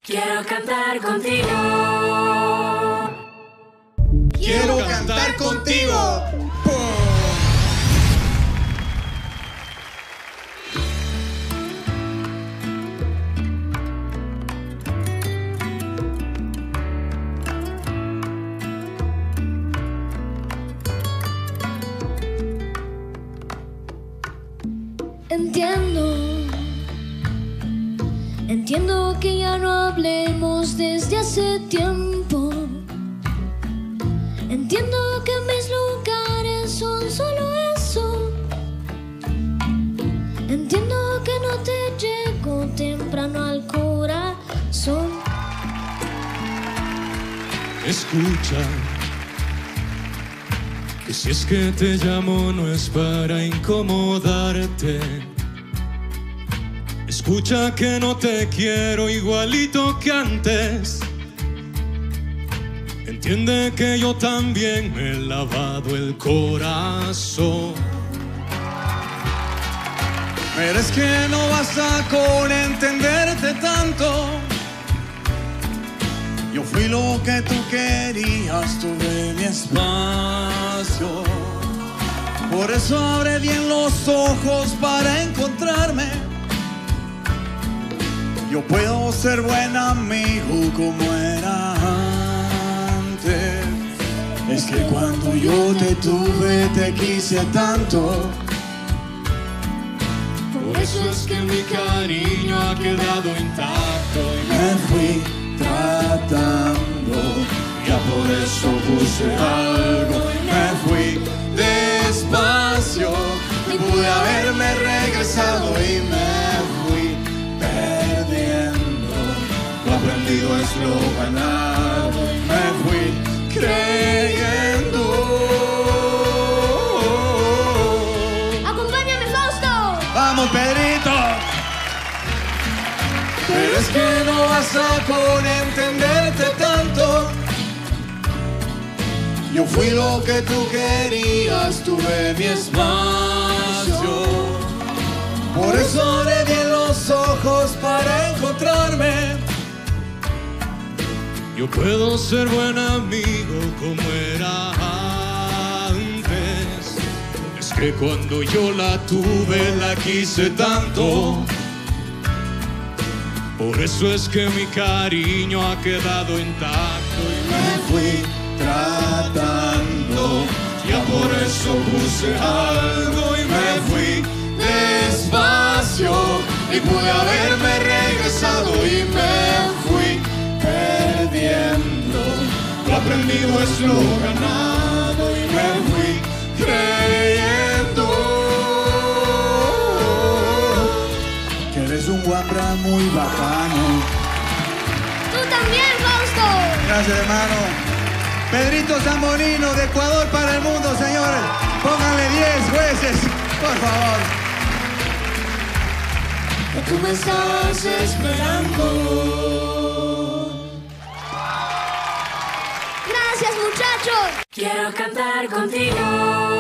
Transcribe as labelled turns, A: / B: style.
A: Quiero cantar contigo.
B: Quiero cantar contigo.
C: Entiendo que ya no hablemos desde hace tiempo. Entiendo que mis lugares son solo eso. Entiendo que no te llego temprano al corazón.
D: Escucha, que si es que te llamo no es para incomodarte. Escucha que no te quiero igualito que antes. Entiende que yo también me he lavado el corazón.
B: Pero es que no basta con entenderte tanto. Yo fui lo que tú querías, tuve mi espacio. Por eso abre bien los ojos para encontrarme. Yo puedo ser buen amigo como era antes. Es que cuando yo te tuve te quise tanto.
D: Por eso es que mi cariño ha quedado intacto.
B: Y me fui tratando, ya por eso puse algo. Y me fui despacio y pude haberme regresado. Y me fui perdiendo, lo aprendido es lo ganado. Y me fui creyendo.
C: ¡Acompáñame, Fausto!
B: ¡Vamos, Pedrito! Pero es que no basta con entenderte tanto. Yo fui lo que tú querías, tuve mi espacio. Por eso abre bien los ojos para encontrarme.
D: Yo puedo ser buen amigo como era antes. Es que cuando yo la tuve la quise tanto. Por eso es que mi cariño ha quedado intacto.
B: Y me fui tratando, ya por eso puse algo. Y me fui despacio y pude haberme regresado. Y me fui perdiendo, lo aprendido es lo ganado. Y me fui creyendo que eres un guapra muy bacano.
C: ¡Tú también, Fausto!
B: Gracias, hermano. Pedrito Zamorino, de Ecuador para el mundo, señores. Pónganle 10 jueces, por favor.
A: Tú me estás esperando.
C: ¡Gracias, muchachos!
A: Quiero cantar contigo.